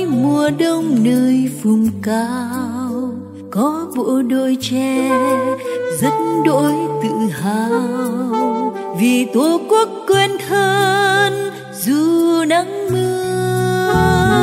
mùa đông nơi vùng cao, có bộ đôi tre rất đỗi tự hào, vì tổ quốc quên thân dù nắng mưa.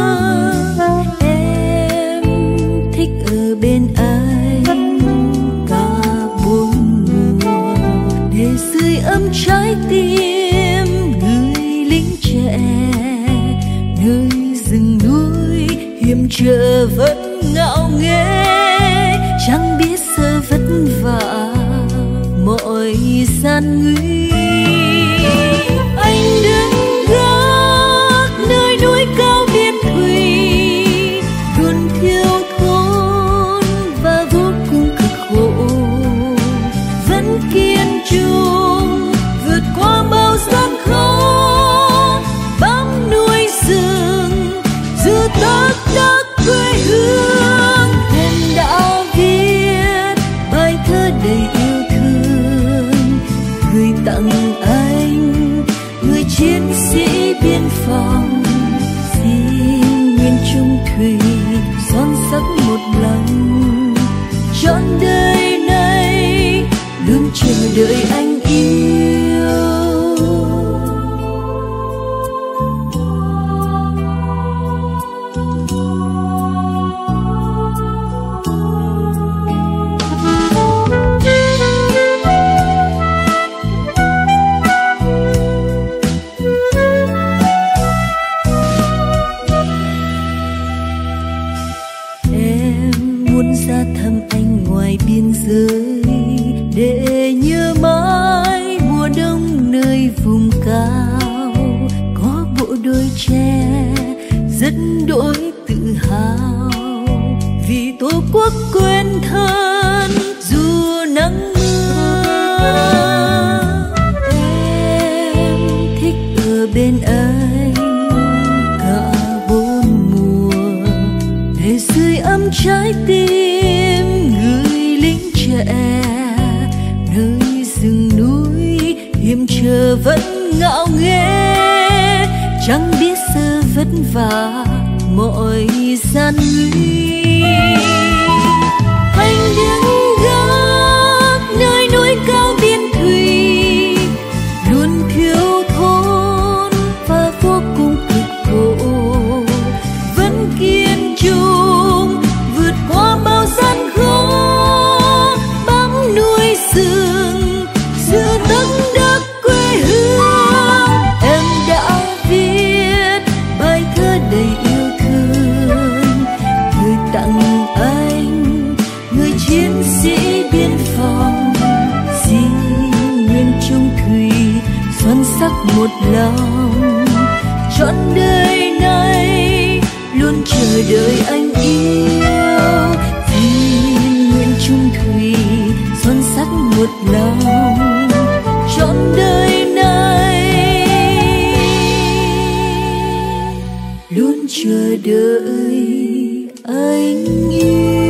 Em thích ở bên anh cả bốn mùa, để sưởi ấm trái tim người lính trẻ, nơi rừng núi hiểm trở vẫn ngạo nghễ, chẳng biết sợ vất vả mọi gian nguy. Anh đứng gác nơi núi cao biên thùy, luôn thiếu thốn và vô cùng cực khổ, vẫn kiên trung vượt qua bao gian khó, bám núi rừng giữ tất đất quê hương. Em đã viết bài thơ đầy yêu thương gửi tặng anh, người chiến sĩ biên phòng xin nguyện chung thủy son sắc một lòng, trọn đời này luôn chờ đợi anh yêu. Ra thăm anh ngoài biên giới, để nhớ mãi mùa đông nơi vùng cao, có bộ đôi tre rất đỗi tự hào, vì tổ quốc quên thân dù nắng mưa. Em thích ở bên anh cả bốn mùa, để sưởi ấm trái tim người lính trẻ, nơi rừng núi hiểm trở vẫn ngạo nghễ, chẳng biết sợ vất vả mọi gian nguy. Anh đứng gác nơi núi cao biên thùy, luôn thiếu thốn và vô cùng cực khổ, vẫn kiên trung vượt qua bao gian khó, bám núi rừng giữ tất đất quê hương. Em đã viết bài thơ đầy yêu thương gửi tặng anh, người chiến sĩ biên phòng xin nguyện chung thủy son sắc một lòng, trọn đời này luôn chờ đợi anh yêu. Xin nguyện chung thủy son sắc một lòng, trọn đời này luôn chờ đợi anh yêu.